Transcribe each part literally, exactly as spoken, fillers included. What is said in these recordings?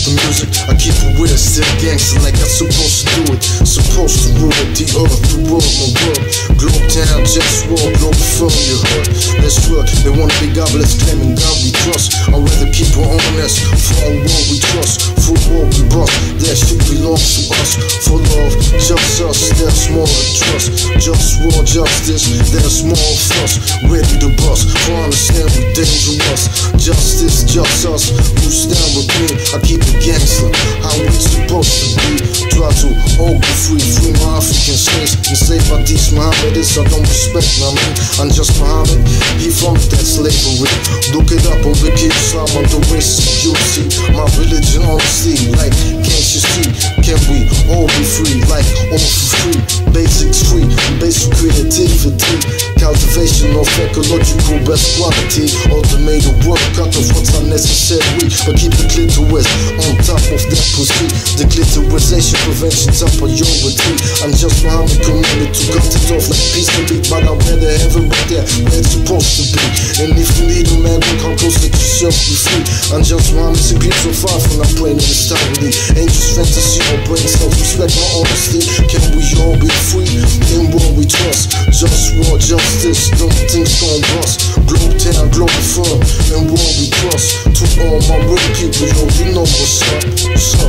the music, I keep it weird, still gangster like I'm supposed to do it. Supposed to rule it, the earth, the world, my world. Globetown, JustWar, Globalfirm, you heard. That's right, they wanna be godless, claiming God we trust. I'd rather keep it honest, for our world we trust. For world we bust, that shit belongs to us. For love, just us, that's more than trust. Just war, justice, that's more of us. Ready to bust, for understand we dangerous. Justice, just us, who stand with me. I keep it gangster, how we supposed to be. Try to all be free, free my African slaves. Enslaved by these Mohammedists, I don't respect, I mean, I'm just Muhammad, he from that slavery. Look it up on Wiki Islam on the wrist, you see my religion honesty, like, can't you see? Can we all be free, like, all for free? Basics free, basic creativity, cultivation of ecological best quality. Automated work, cut off what's unnecessary, but keep the clitoris on top of that pussy. The clitorisation prevention top priority. I'm just Muhammad commanded to cut it off like peace can be, but I'd rather have it right there where it's supposed to be. And if you need a man, come close, let yourself be free. I'm just Muhammad, so keep so far from that brain in entirely. Ain't just fantasy or brain, self-respect, my honesty. Can we all be free in what we trust? Just war, justice, don't think gon' bust. Globetown, Globalfirm, and what we trust. To all my real people, yo, you know what's up, what's up.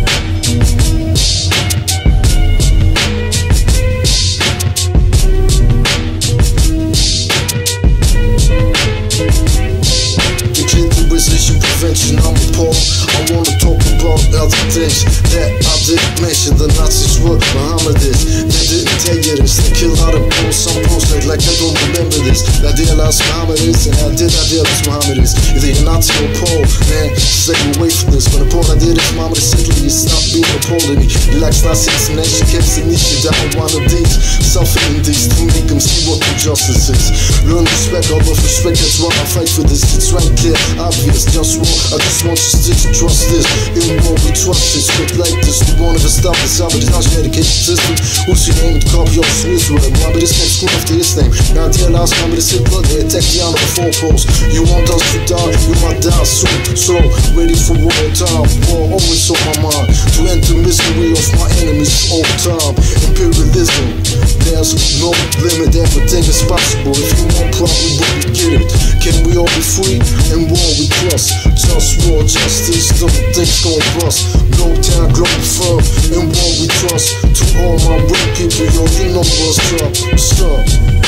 Prevention, I'm appalled. I wanna talk about other things that I didn't mention. The Nazis were Mohammedists. They didn't tell you this. They kill out of posts. Some posts like, like I don't remember this. I idealized Mohammedists and I did idealize Mohammedists. Either you're Nazi or Pole, man, stay away from this. When the Pole I did is Mohammed simply, it's not being a Pole to me. He likes Nazis and she keeps the niche down one of these. Suffering these to make them see what the justice is. Learn respect, all of respect, that's why I fight for this. It's right clear, obvious, just war. I just want you still to trust this. In what we trust is quick like this. We won't ever stop this. I'm with the education system. Who's your name? The copy of Swiss word. Why be this name school after this name? Now dear last time with the Hitler, they attack the honor of four posts. You want us to die, we might die soon. So ready for war time. War always on my mind. To end the misery of my enemies all time. Imperialism, there's no limit. Everything is possible. If you want probably we get it. Can we all be free in war we trust? Just war, justice, don't think gon' bust. Globetown, Globalfirm, and what we trust. To all my real people, yo, you know what's up, what's up.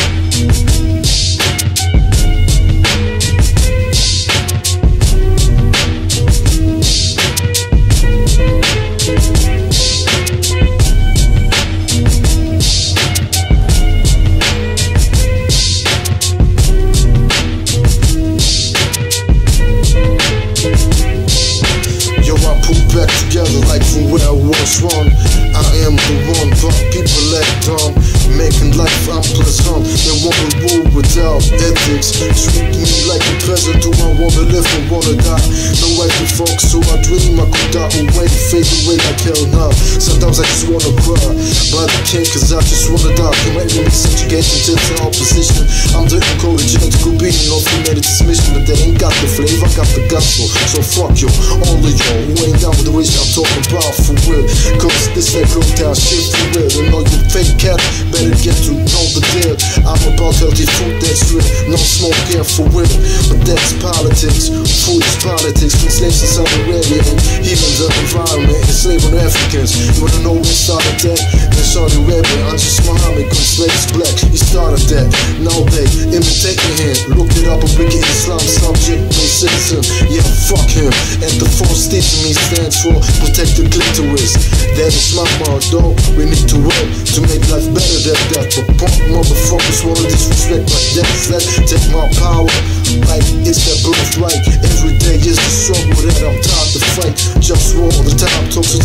Back together like from where I was wrong. I am the one, but people act dumb, making life unpleasant. They wanna rule without ethics. Treat me like a peasant. Do I wanna live or wanna die? No way to fuck, so I dream I could die away, fade away like hell now. Sometimes I just wanna cry, but I can't cause I just wanna die. Can my enemies subjugation to the opposition? I'm the encoded genetical being of humanity mission, but they ain't got the flavor, I got the gospel. So fuck you, all of y'all who ain't down with the wish I'm talking about for real. Cause this ain't Globetown shit for real. And all you fake cat better get to know the deal. I'm about healthy food that's real, no smoke here for real. But that's politics, food is politics. From slaves in Saudi Arabia and even the environment, enslaving Africans. You wanna know who started that? In Saudi Arabia, I'm just Muhammad, cause slaves black, he started that. Now they imitating him. Look it up on Wiki Islam, subject, no citizen. Yeah, fuck him. And the force teaching me stands for protect the clitoris. That is my motto. We need to work to make life better than that. But punk motherfuckers wanna disrespect my death. Let take my power like it's their birthright. Every day is the struggle that I'm tired to fight. Just war all the time, toxins in my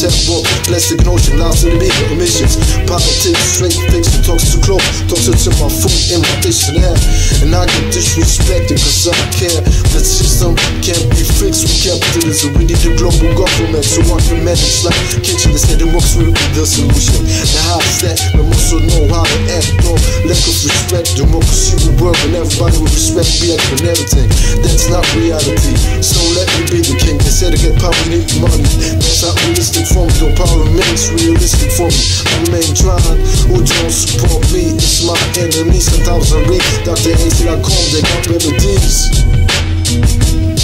tap walk, plastic notion, lives in the bigger emissions. Politics, straight fiction, talks to close, talks to my food in my dictionary. And I get disrespected cause I care. The system can't be fixed with capitalism. We need a global government so I can manage like kitchen instead of works with the solution. Now how's that? We also know how to act though. Lack of respect, democracy will work and everybody will respect me and everything. That's not reality. So let me be the king. They said to get power, we need money. That's not realistic for me, though power remains realistic for me. I remain trying, who don't support me? It's my enemy. Sometimes I read Doctor Ainsley dot com, they got remedies.